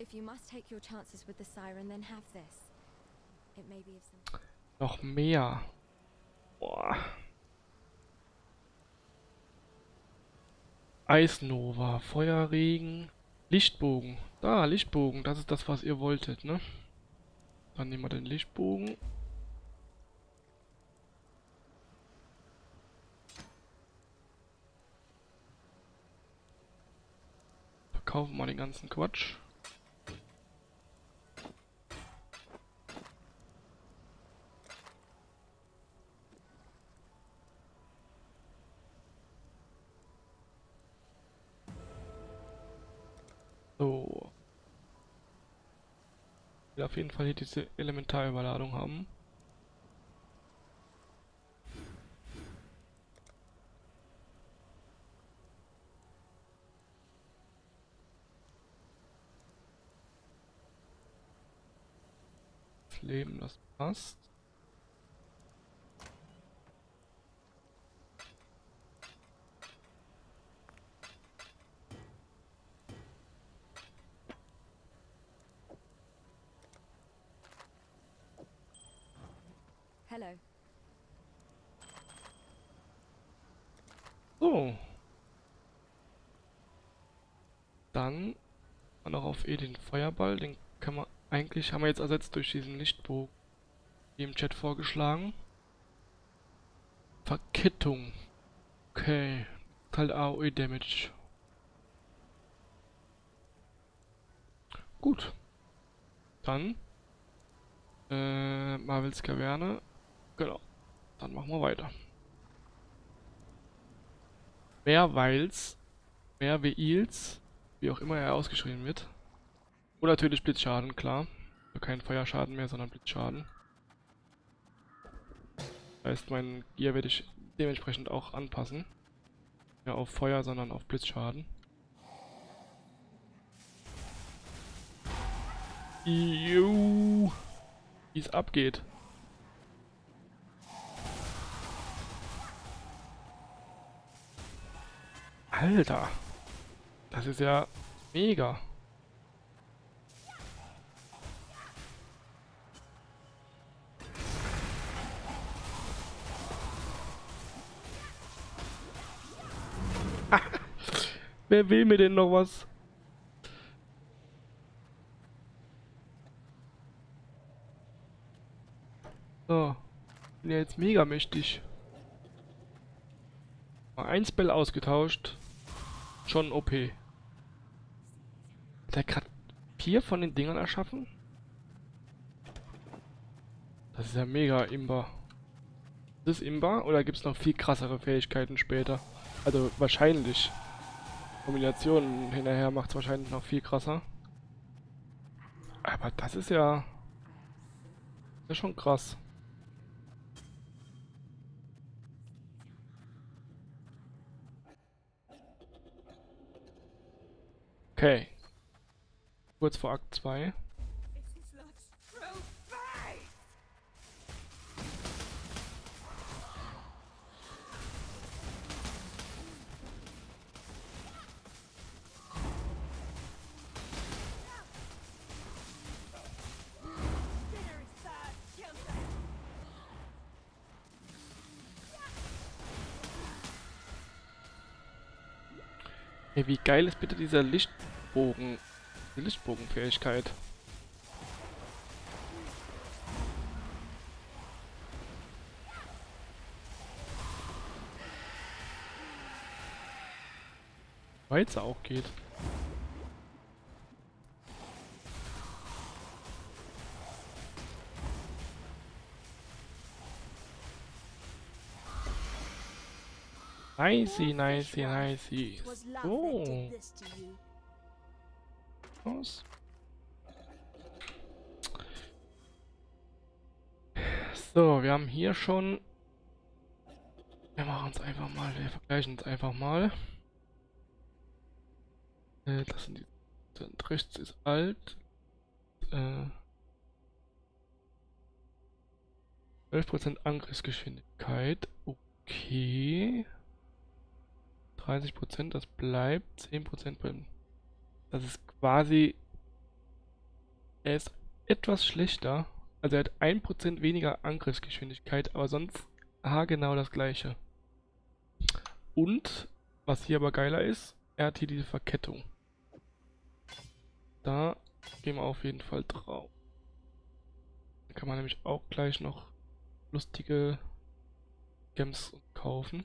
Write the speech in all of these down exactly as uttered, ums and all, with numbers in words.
If you must take your chances with the siren, then have this. It may be of some... Noch mehr. Boah. Eisnova, Feuerregen, Lichtbogen. Da, Lichtbogen, das ist das, was ihr wolltet, ne? Dann nehmen wir den Lichtbogen. Verkaufen wir den ganzen Quatsch. So. Ich will auf jeden Fall hier diese Elementarüberladung haben. Das Leben, das passt. Hello. So. Dann noch auf E den Feuerball. Den kann man eigentlich, haben wir jetzt ersetzt durch diesen Lichtbogen, wie im Chat vorgeschlagen. Verkettung. Okay. Halt A O E Damage. Gut. Dann äh, Marvels Kaverne. Genau. Dann machen wir weiter. Mehr Weils, mehr Weils, wie auch immer er ausgeschrieben wird. Und natürlich Blitzschaden, klar. Also kein Feuerschaden mehr, sondern Blitzschaden. Das heißt, mein Gear werde ich dementsprechend auch anpassen. Ja, auf Feuer, sondern auf Blitzschaden. Juhu, wie es abgeht. Alter, das ist ja mega. Wer will mir denn noch was? So, bin ja jetzt mega mächtig. Mal ein Spell ausgetauscht. Schon O P. Hat er gerade vier von den Dingern erschaffen? Das ist ja mega Imba. Ist das Imba oder gibt es noch viel krassere Fähigkeiten später? Also wahrscheinlich. Kombinationen hinterher macht es wahrscheinlich noch viel krasser. Aber das ist ja... Das ist schon krass. Okay. Kurz vor Akt zwei. Ey, wie geil ist bitte dieser Lichtbogen, die Lichtbogenfähigkeit. Weil es auch geht. Nicey, nicey, nicey. So. Was? So, wir haben hier schon... Wir machen uns einfach mal, wir vergleichen uns einfach mal. Äh, das sind die... Rechts ist alt. Äh, zwölf Prozent Angriffsgeschwindigkeit. Okay. dreißig Prozent, das bleibt. zehn Prozent beim... Das ist quasi Er ist etwas schlechter. Also er hat ein Prozent weniger Angriffsgeschwindigkeit, aber sonst haargenau das gleiche. Und, was hier aber geiler ist, er hat hier diese Verkettung. Da gehen wir auf jeden Fall drauf. Da kann man nämlich auch gleich noch lustige Gems kaufen.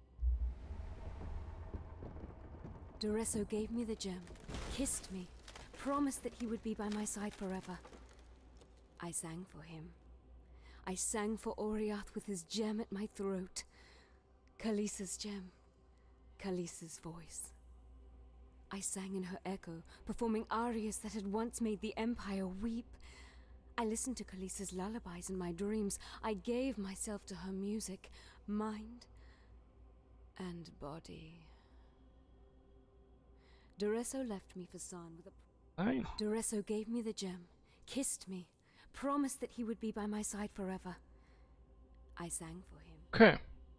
Doresso gave me the gem, kissed me, promised that he would be by my side forever. I sang for him. I sang for Oriath with his gem at my throat. Khaleesi's gem. Khaleesi's voice. I sang in her echo, performing arias that had once made the Empire weep. I listened to Khaleesi's lullabies in my dreams. I gave myself to her music, mind and body. Doresso left me for San with a... Nein. Doresso gave me the gem, kissed me, promised that he would be by my side forever. I sang for him. Okay.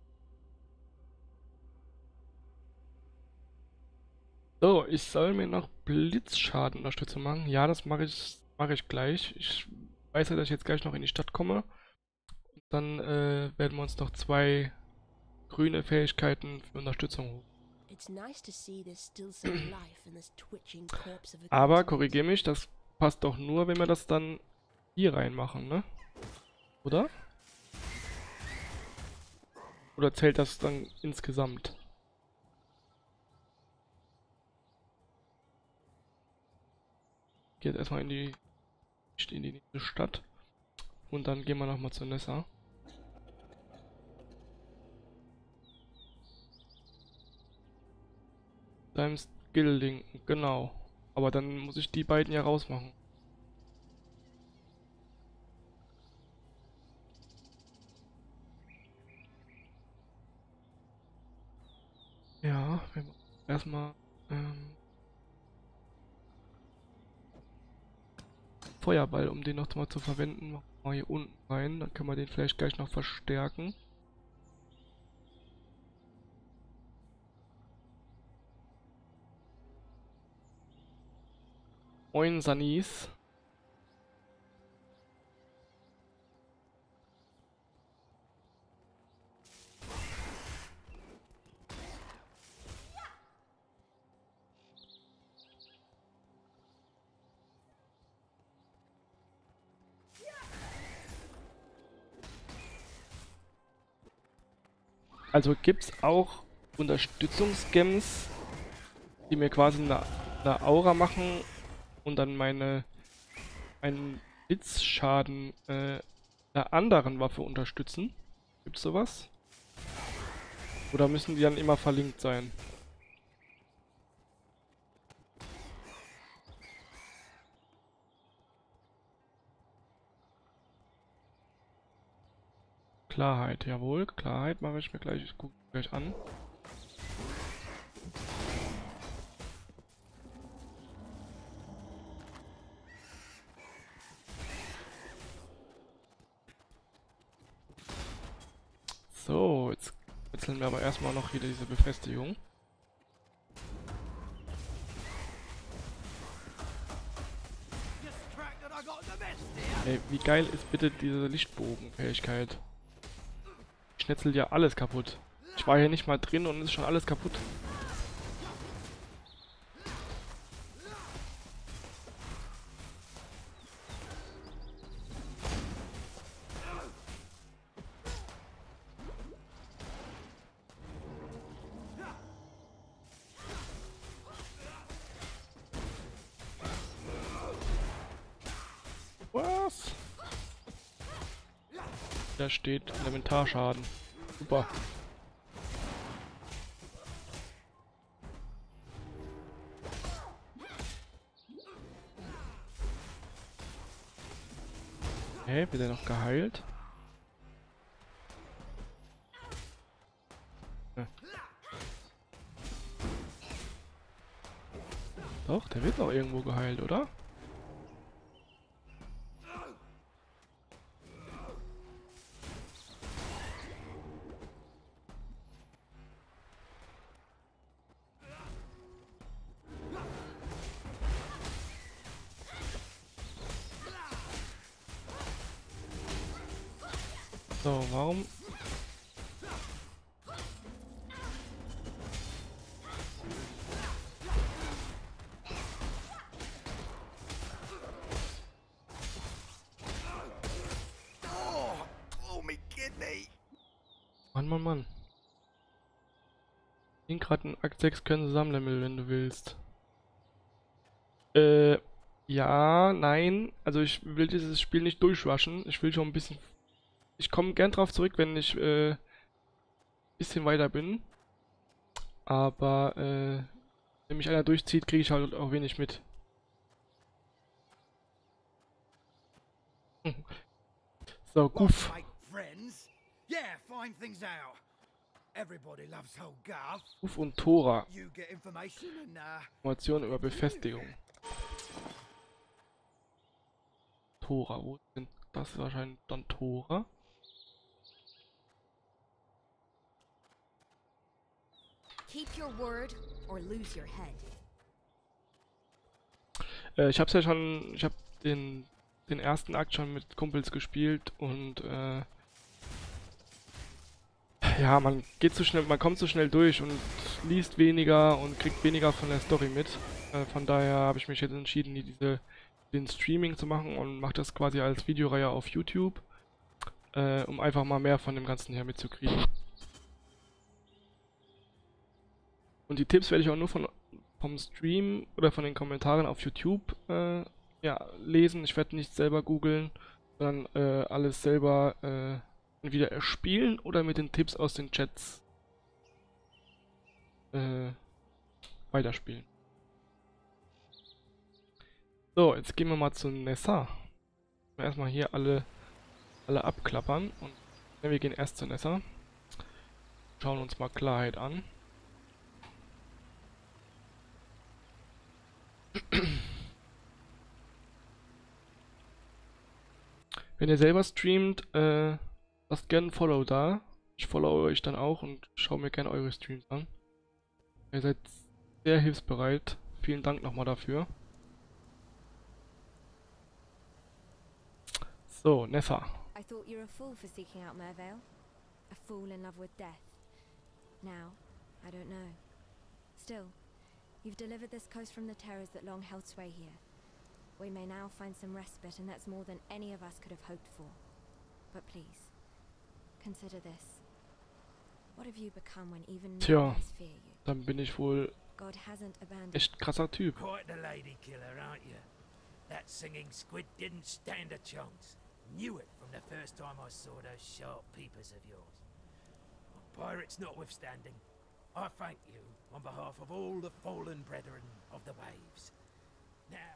So, ich soll mir noch Blitzschadenunterstützung machen. Ja, das mache ich, mache ich gleich. Ich weiß ja, dass ich jetzt gleich noch in die Stadt komme. Und dann äh, werden wir uns noch zwei grüne Fähigkeiten für Unterstützung holen. Aber korrigiere mich, das passt doch nur, wenn wir das dann hier reinmachen, ne? Oder? Oder zählt das dann insgesamt? Ich gehe jetzt erstmal in die, in die nächste Stadt. Und dann gehen wir nochmal zu Nessa. Deinem Skill-Link, genau. Aber dann muss ich die beiden ja rausmachen. Ja, wir machen erstmal ähm, Feuerball, um den noch mal zu verwenden. Machen wir mal hier unten rein, dann können wir den vielleicht gleich noch verstärken. Moin Sanis. Also gibt's auch Unterstützungsgems, die mir quasi eine, eine Aura machen und dann meine einen Blitzschaden äh, einer anderen Waffe unterstützen. Gibt's sowas? Oder müssen die dann immer verlinkt sein? Klarheit, jawohl. Klarheit mache ich mir gleich, ich gucke gleich an. So, jetzt wechseln wir aber erstmal noch wieder diese Befestigung. Ey, wie geil ist bitte diese Lichtbogenfähigkeit? Schnetzelt ja alles kaputt. Ich war hier nicht mal drin und ist schon alles kaputt. Was? Da steht Elementarschaden. Super. Hä, wird er noch geheilt? Ja. Doch, der wird noch irgendwo geheilt, oder? So, warum? Mann, Mann, Mann. In gerade in Akt sechs können zusammenleveln, wenn du willst. Äh, ja, nein. Also ich will dieses Spiel nicht durchwaschen. Ich will schon ein bisschen... Ich komme gern drauf zurück, wenn ich äh, ein bisschen weiter bin. Aber äh, wenn mich einer durchzieht, kriege ich halt auch wenig mit. So, Guff. Guff und Tora. Informationen über Befestigung. Tora, wo sind das? Ist wahrscheinlich dann Tora. Keep your word or lose your head. Äh, ich hab's ja schon, ich hab den, den ersten Akt schon mit Kumpels gespielt und äh, ja, man geht so schnell, man kommt so schnell durch und liest weniger und kriegt weniger von der Story mit. Äh, von daher habe ich mich jetzt entschieden, diese, den Streaming zu machen und mache das quasi als Videoreihe auf YouTube, äh, um einfach mal mehr von dem Ganzen her mitzukriegen. Und die Tipps werde ich auch nur von, vom Stream oder von den Kommentaren auf YouTube äh, ja, lesen. Ich werde nicht selber googeln, sondern äh, alles selber äh, entweder erspielen oder mit den Tipps aus den Chats äh, weiterspielen. So, jetzt gehen wir mal zu Nessa. Erstmal hier alle, alle abklappern. Und ja, wir gehen erst zu Nessa. Schauen uns mal Klarheit an. Wenn ihr selber streamt, äh, lasst gerne ein Follow da. Ich follow euch dann auch und schaue mir gerne eure Streams an. Ihr seid sehr hilfsbereit. Vielen Dank nochmal dafür. So, Nessa. I thought you were a fool for seeking out Mervale. A fool in love with death. Now, I don't know. Still, you've delivered this coast from the terrors that long held sway here. We may now find some respite, and that's more than any of us could have hoped for. But please, consider this. What have you become when even Tja, nightmares fear you? dann bin ich wohl God hasn't abandoned. echt krasser Typ. Quite the lady killer, aren't you? That singing squid didn't stand a chance. Knew it from the first time I saw those sharp peepers of yours. Pirates notwithstanding, I thank you on behalf of all the fallen brethren of the waves. Now...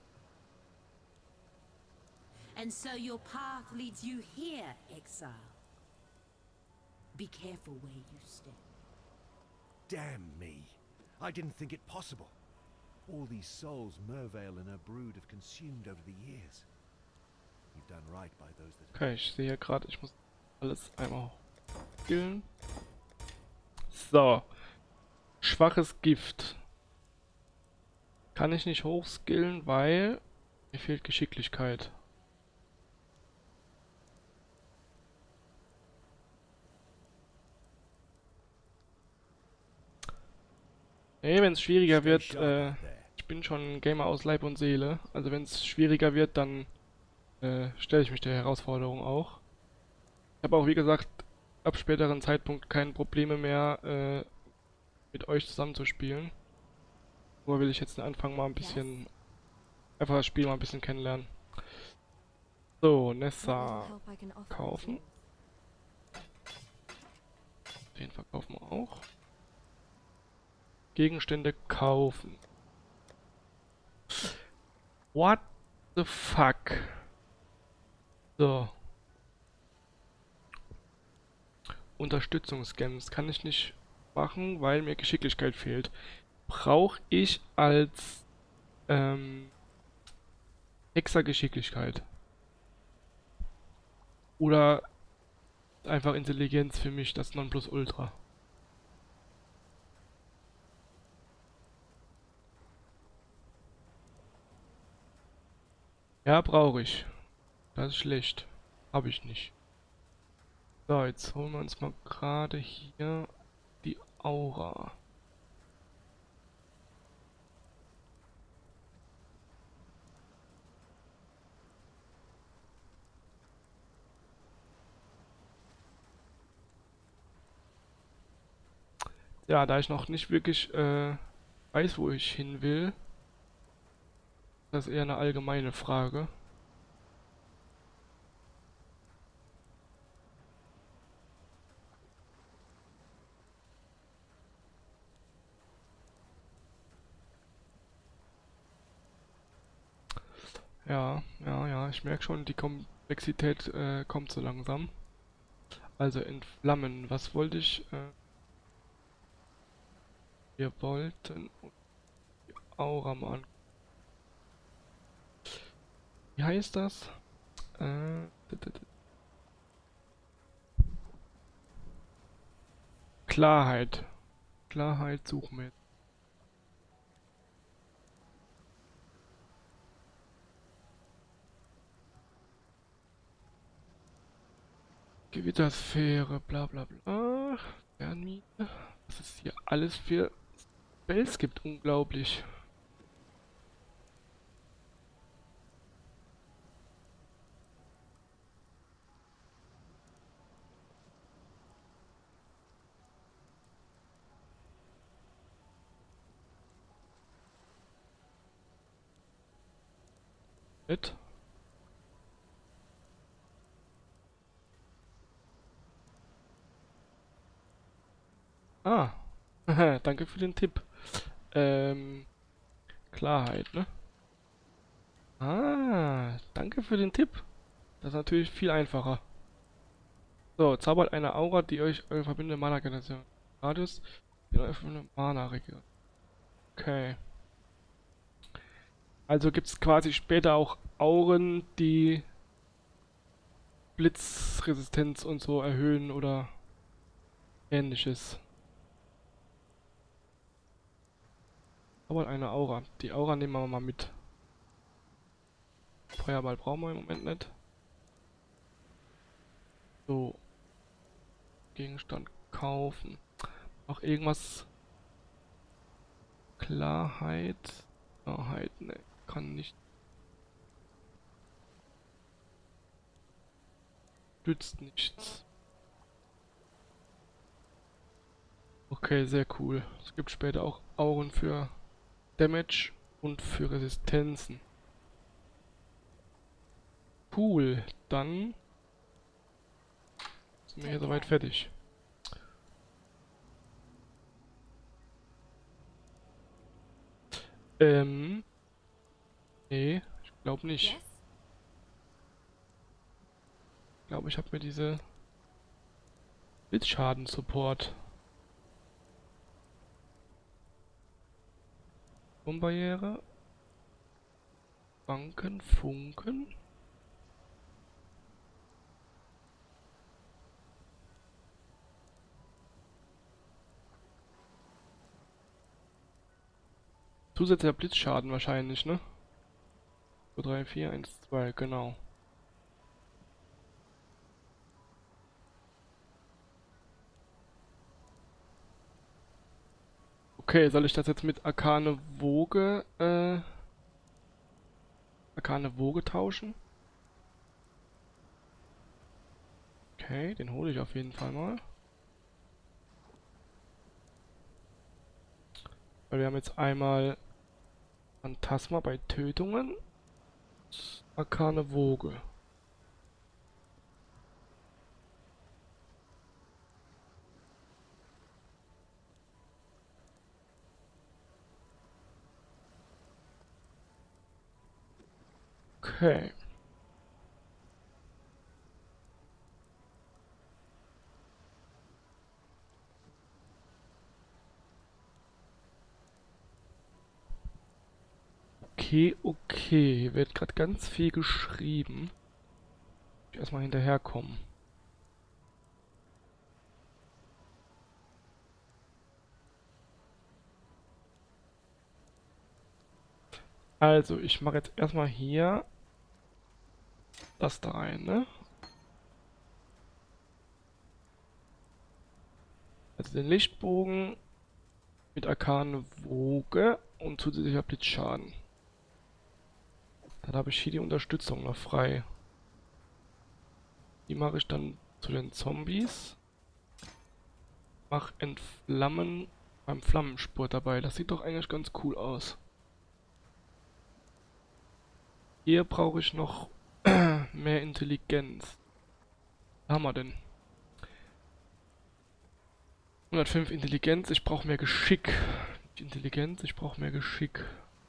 And so your path leads you here, exile. Be careful where you step. Damn me. I didn't think it possible. All these souls Mervale and her brood have consumed over the years. You've done right by those that... Okay, ich sehe gerade, ich muss alles einmal skillen. So. Schwaches Gift. Kann ich nicht hochskillen, weil mir fehlt Geschicklichkeit. Nee, wenn es schwieriger wird, äh, ich bin schon ein Gamer aus Leib und Seele. Also wenn es schwieriger wird, dann äh, stelle ich mich der Herausforderung auch. Ich habe auch, wie gesagt, ab späteren Zeitpunkt keine Probleme mehr, äh, mit euch zusammen zu spielen. Nur will ich jetzt den Anfang mal ein bisschen, einfach das Spiel mal ein bisschen kennenlernen. So, Nessa kaufen. Den verkaufen wir auch. Gegenstände kaufen. What the fuck? So. Unterstützungsgems kann ich nicht machen, weil mir Geschicklichkeit fehlt. Brauche ich als ähm, Hexer Geschicklichkeit? Oder einfach Intelligenz für mich, das Nonplusultra? Ja, brauche ich. Das ist schlecht. Habe ich nicht. So, jetzt holen wir uns mal gerade hier die Aura. Ja, da ich noch nicht wirklich äh, weiß, wo ich hin will, das ist eher eine allgemeine Frage. Ja, ja, ja, ich merke schon, die Komplexität äh, kommt so langsam. Also entflammen, was wollte ich? Äh, wir wollten die Aura mal an. Wie heißt das? Äh, Klarheit. Klarheit suchen wir. Gewittersphäre, bla bla bla. Fernmine. Was es hier alles für Spells gibt, unglaublich. Nett. Ah, danke für den Tipp. Ähm, Klarheit, ne? Ah, danke für den Tipp. Das ist natürlich viel einfacher. So, zaubert eine Aura, die euch eure verbindende Mana-Generation. Radius, die eure verbindende Mana-Region. Okay. Also gibt es quasi später auch Auren, die Blitzresistenz und so erhöhen oder ähnliches. Aber eine Aura. Die Aura nehmen wir mal mit. Feuerball brauchen wir im Moment nicht. So. Gegenstand kaufen. Noch irgendwas. Klarheit. Klarheit, ne. Kann nicht. Nützt nichts. Okay, sehr cool. Es gibt später auch Auren für Damage und für Resistenzen. Cool, dann sind wir hier soweit fertig. Ähm, nee, ich glaube nicht. Ich glaube, ich habe mir diese Blitzschaden-Support. Barriere. Banken, Funken. Zusätzlicher Blitzschaden wahrscheinlich, ne? So drei, vier, eins, zwei, genau. Okay, soll ich das jetzt mit Arkane Woge, äh... Arkane Woge tauschen? Okay, den hole ich auf jeden Fall mal. Weil wir haben jetzt einmal Phantasma bei Tötungen. Arkane Woge. Okay. Okay, okay. Hier wird gerade ganz viel geschrieben. Ich erstmal hinterherkommen. Also, ich mache jetzt erstmal hier das da rein, ne? Also den Lichtbogen mit Arkane Woge und zusätzlicher Blitzschaden. Dann habe ich hier die Unterstützung noch frei. Die mache ich dann zu den Zombies. Mach Entflammen beim Flammenspurt dabei. Das sieht doch eigentlich ganz cool aus. Hier brauche ich noch mehr Intelligenz. Was haben wir denn? hundertfünf Intelligenz. Ich brauche mehr Geschick. Nicht Intelligenz, ich brauche mehr Geschick.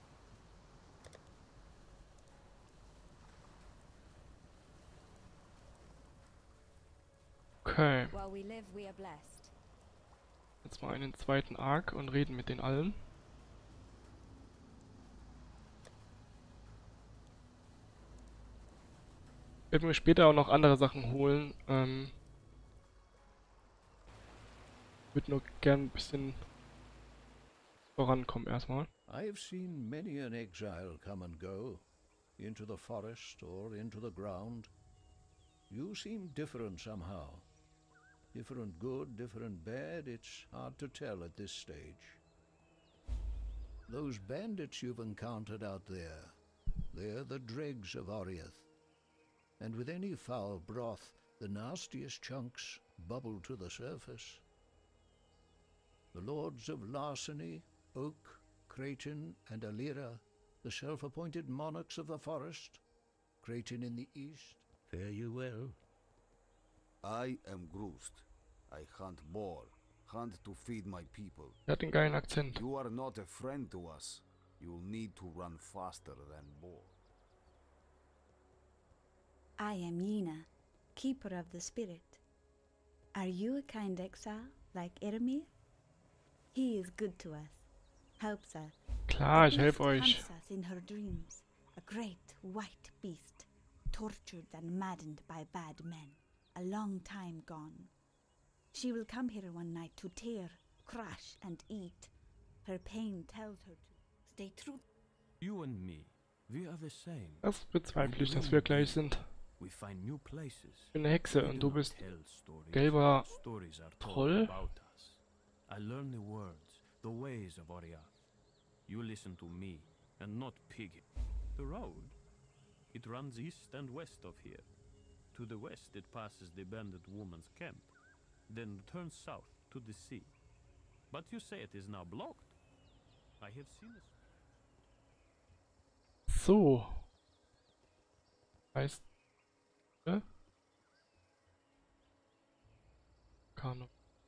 Okay. While we live, we are blessed. Jetzt mal einen zweiten Arc und reden mit den allen. Ich werde mir später auch noch andere Sachen holen. Ähm, würde nur gern ein bisschen vorankommen erstmal. I've seen many an exile come and go, into the forest or into the ground. You seem different somehow. Different good, different bad, it's hard to tell at this stage. Those bandits you've encountered out there, they're the dregs of Oriath. And with any foul broth, the nastiest chunks bubble to the surface. The lords of Larceny, Oak, Creighton, and Alira, the self-appointed monarchs of the forest, Creighton in the east, fare you well. I am Groost. I hunt boar, hunt to feed my people. Er hat den geilen Akzent. You are not a friend to us. You'll need to run faster than boar. I am Yena, keeper of the spirit. Are you a kind exile, like Ermir? He is good to us, helps us. Klar, ich At helfe least euch. hunts us in her dreams, a great white beast, tortured and maddened by bad men, a long time gone. She will come here one night to tear, crush, and eat. Her pain tells her to stay true. You and me, we are the same. Das bezweifle ich, dass wir gleich sind. We find new places. Ich bin eine Hexe We und do du not bist tell stories. gelber Stories are told Troll. about us. I learn the words, the ways of Oriath. You listen to me, and not Piggy. The road, it runs east and west of here. To the west it passes the bandit woman's camp, then turns south to the sea. But you say it is now blocked. I have seen it. So. Heißt. Ne? Kano.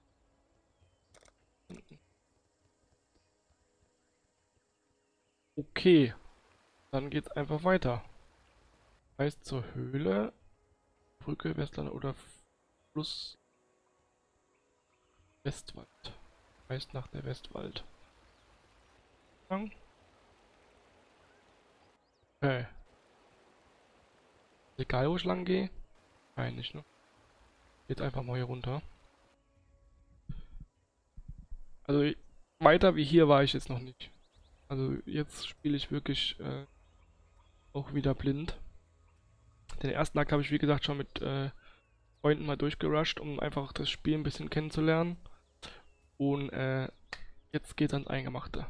Okay. Dann geht's einfach weiter. Heißt zur Höhle. Brücke, Westland oder Fluss. Westwald. Heißt nach der Westwald. Okay. Egal wo ich lang gehe. Nein, nicht, ne? Geht einfach mal hier runter. Also weiter wie hier war ich jetzt noch nicht. Also jetzt spiele ich wirklich äh, auch wieder blind. Den ersten Akt habe ich wie gesagt schon mit äh, Freunden mal durchgerusht, um einfach das Spiel ein bisschen kennenzulernen. Und äh, jetzt geht's ans Eingemachte.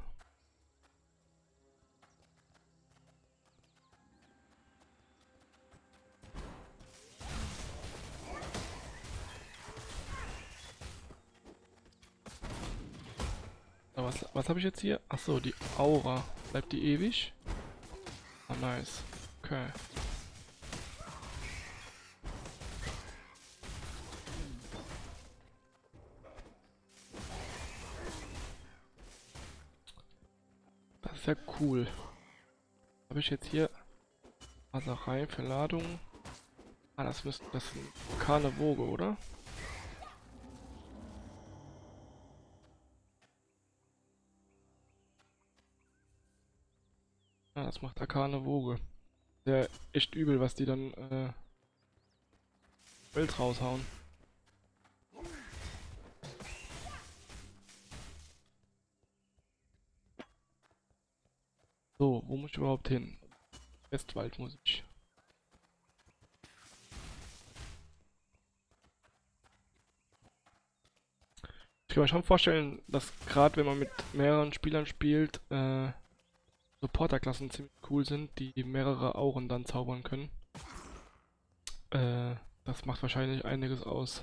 So, was was habe ich jetzt hier? Achso, die Aura. Bleibt die ewig? Ah, nice. Okay. Das ist ja cool. Habe ich jetzt hier Raserei für Ladung? Ah, das müsste das ist eine Karne Woge, oder? Ja, das macht Arkane Woge. Sehr echt übel, was die dann äh, Welt raushauen. So, wo muss ich überhaupt hin? Westwald muss ich. Ich kann mir schon vorstellen, dass gerade wenn man mit mehreren Spielern spielt, äh, Supporterklassen ziemlich cool sind, die mehrere Auren dann zaubern können. Äh, das macht wahrscheinlich einiges aus.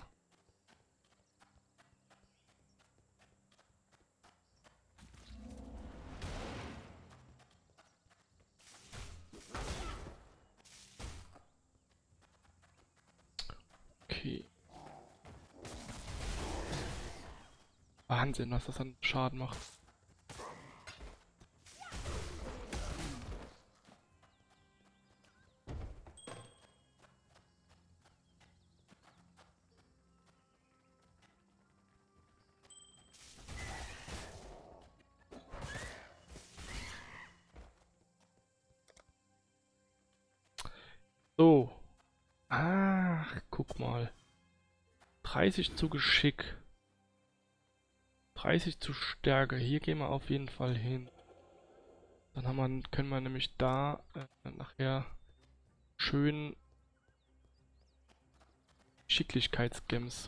Okay. Wahnsinn, was das an Schaden macht. So. Ach, guck mal. dreißig zu Geschick. dreißig zu Stärke. Hier gehen wir auf jeden Fall hin. Dann haben wir, können wir nämlich da äh, nachher schön Schicklichkeitsgems.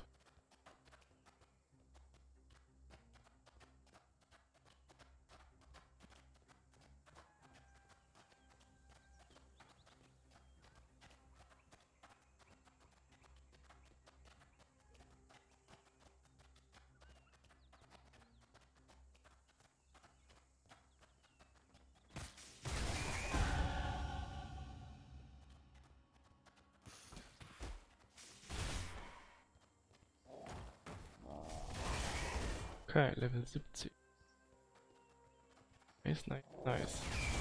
Okay, Level siebzig. Nice, nice, nice.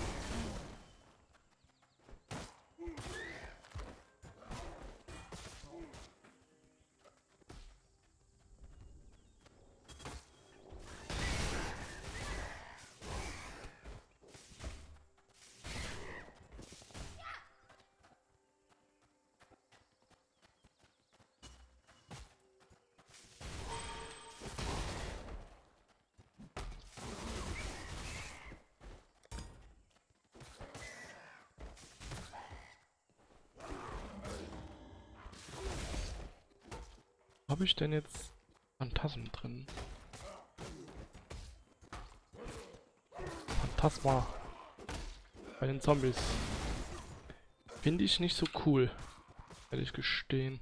Habe ich denn jetzt Phantasmen drin? Phantasma bei den Zombies. Finde ich nicht so cool, ehrlich gestehen.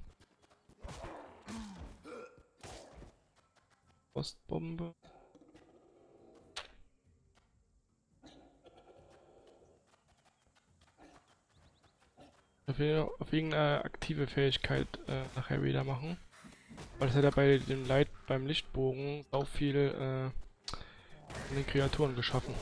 Frostbombe. Auf irgendeine aktive Fähigkeit äh, nachher wieder machen. Weil das hat ja bei dem Light, beim Lichtbogen auch viel äh, in den Kreaturen geschaffen.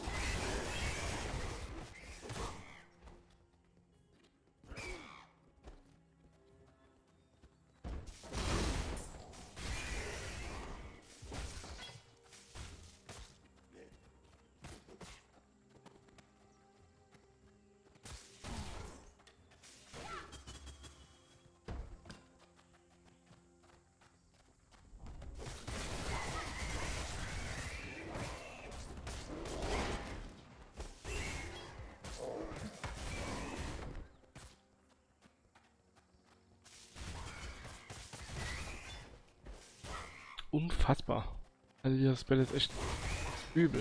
Unfassbar. Also dieses Spell ist echt übel.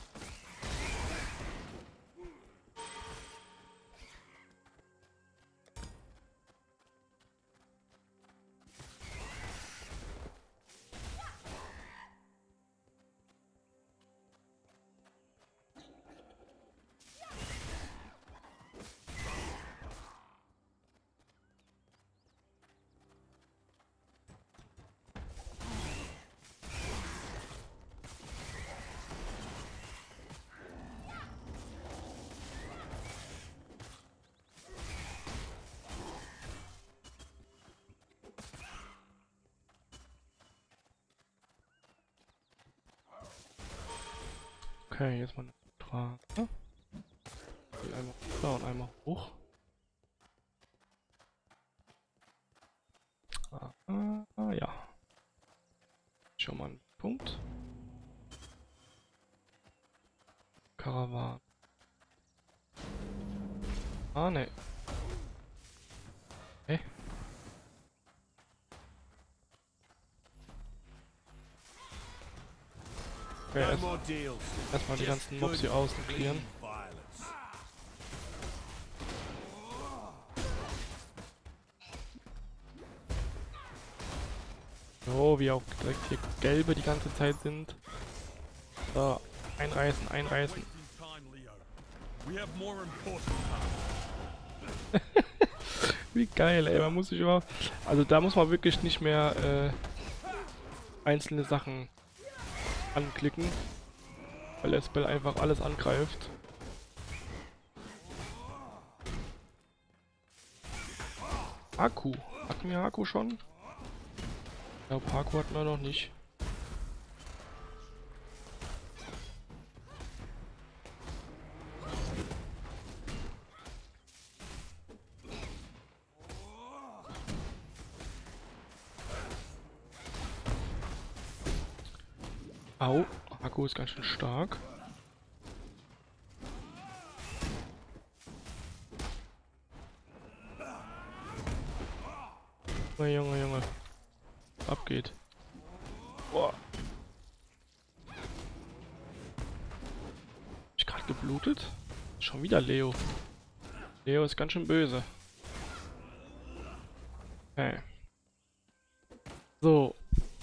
Okay, jetzt mal eine Frage. Die einmal runter und einmal hoch. Ah, ah ja. Schon mal einen Punkt. Karawan. Ah, ne. Hey. Okay, erst, erstmal die ganzen Mobs hier außen clearen. So, wie auch direkt hier gelbe die ganze Zeit sind. So, einreißen, einreißen. Wie geil, ey, man muss sich überhaupt... Also da muss man wirklich nicht mehr äh, einzelne Sachen anklicken, weil der Spell einfach alles angreift. Akku. Hatten wir Akku schon? Ich glaube, Akku hatten wir noch nicht. Au, Akku ist ganz schön stark. Oh, Junge, Junge. Abgeht. Boah. Hab ich gerade geblutet? Schon wieder Leo. Leo ist ganz schön böse. Okay. So.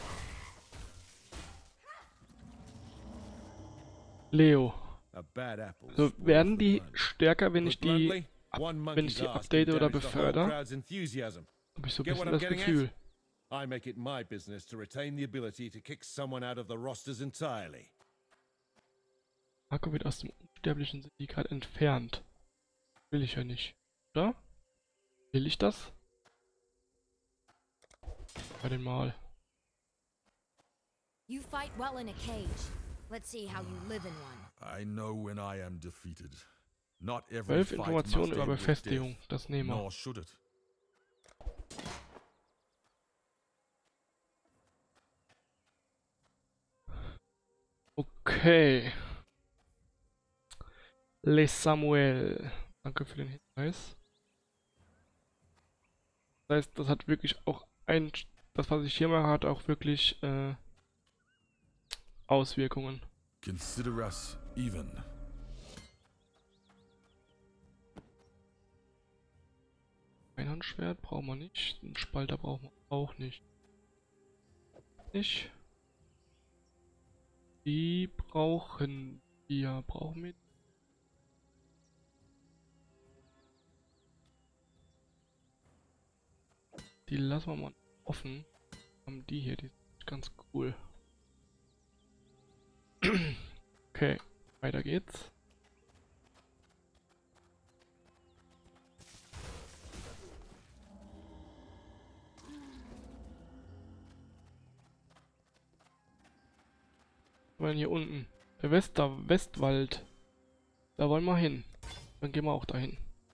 Leo. So, werden die stärker, wenn ich die, ab, wenn ich die update oder befördere? Habe ich so ein bisschen das Gefühl. I make it my business to retain the ability to kick someone out of the rosters entirely. Marco wird aus dem unsterblichen Syndikat entfernt. Will ich ja nicht, oder? Will ich das? Bei den Mal. You fight well in a cage. Let's see how you live in one. I know when I am defeated. Not every Zwölf fight Informationen must über end with Befestigung, death, das nehmen wir. nor should it. Okay. Les Samuel. Danke für den Hinweis. Das heißt, das hat wirklich auch ein... Das, was ich hier mache, hat auch wirklich äh, Auswirkungen. Consider us even. Einhandschwert brauchen wir nicht. Einen Spalter brauchen wir auch nicht. Nicht. Die brauchen wir. Brauchen wir. Die lassen wir mal offen. Haben die hier, die sind ganz cool. Okay, weiter geht's. Wir wollen hier unten. Der Wester Westwald. Da wollen wir hin. Dann gehen wir auch dahin.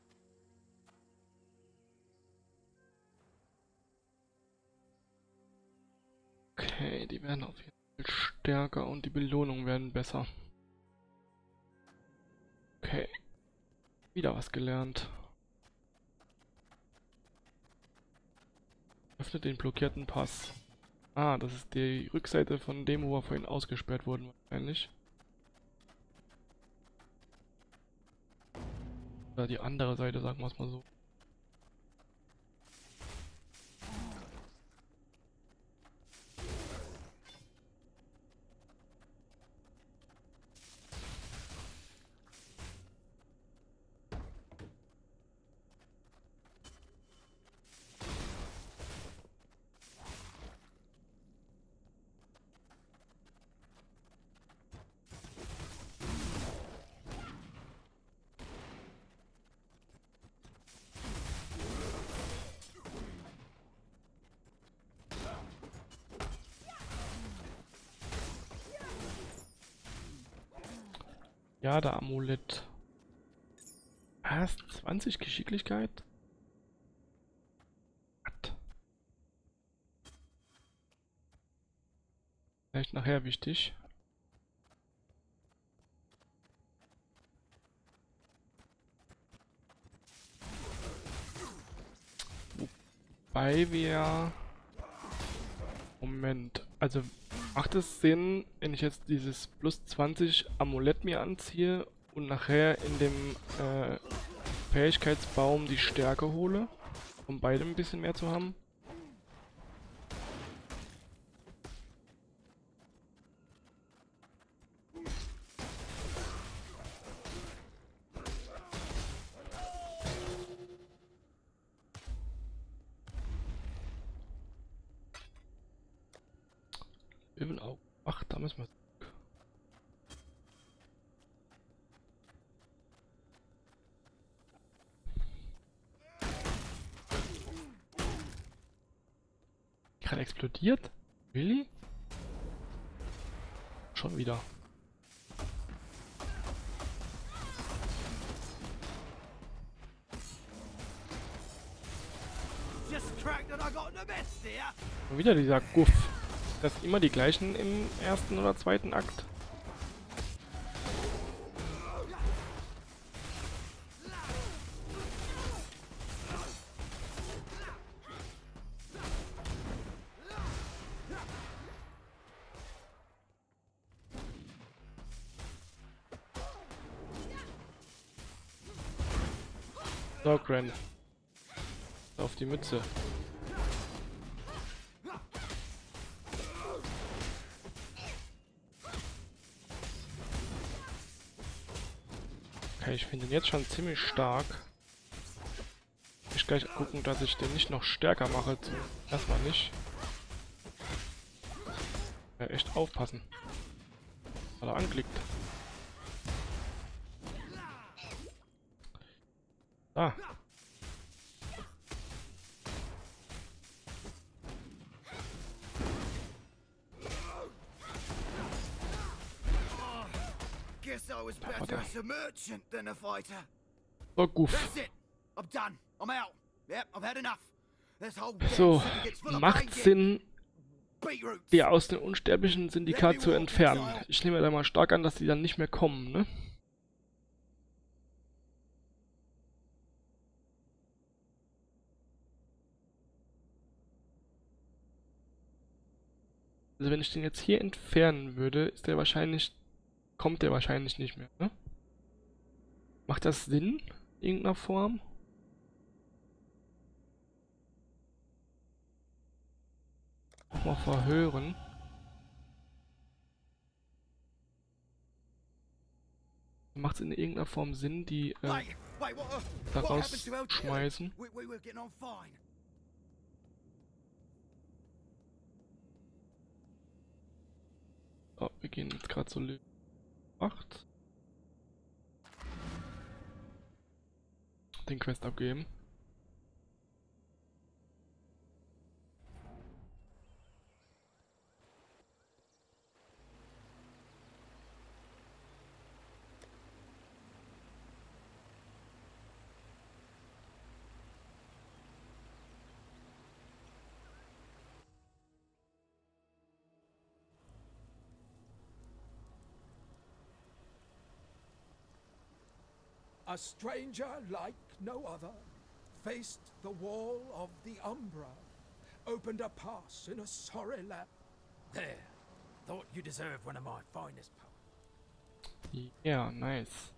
Okay, die werden auf jeden Fall stärker und die Belohnungen werden besser. Okay. Wieder was gelernt. Öffnet den blockierten Pass. Ah, das ist die Rückseite von dem, wo wir vorhin ausgesperrt wurden, wahrscheinlich. Oder die andere Seite, sagen wir es mal so. Ja, der Amulett. Erst zwanzig Geschicklichkeit? What? Vielleicht nachher wichtig. Wobei wir... Moment, also Macht es Sinn, wenn ich jetzt dieses plus zwanzig Amulett mir anziehe und nachher in dem äh, Fähigkeitsbaum die Stärke hole, um beide ein bisschen mehr zu haben? Löwenauge. Ach, da müssen wir. Gerade explodiert? Really? Schon wieder. Und wieder dieser Guff. Das sind immer die gleichen im ersten oder zweiten Akt. So, Gran. Auf die Mütze. Okay, ich finde ihn jetzt schon ziemlich stark. Ich gleich gucken, dass ich den nicht noch stärker mache. Erstmal nicht. Ja, echt aufpassen. Weil er anklickt. Ah. Guess I was better as a merchant than a fighter. Oh, Guff. That's it. I'm done. I'm out. Yep, I've had enough. This whole So, macht Sinn, die aus dem unsterblichen Syndikat zu entfernen. Ich nehme da mal stark an, dass die dann nicht mehr kommen, ne? Also wenn ich den jetzt hier entfernen würde, ist der wahrscheinlich, kommt der wahrscheinlich nicht mehr, ne? Macht das Sinn? In irgendeiner Form? Mal verhören. Macht es in irgendeiner Form Sinn, die äh, daraus schmeißen? Oh, wir gehen jetzt gerade so Level acht. Den Quest abgeben. A stranger like no other faced the wall of the Umbra, opened a pass in a sorry land. There. Thought you deserved one of my finest poems. Yeah, nice.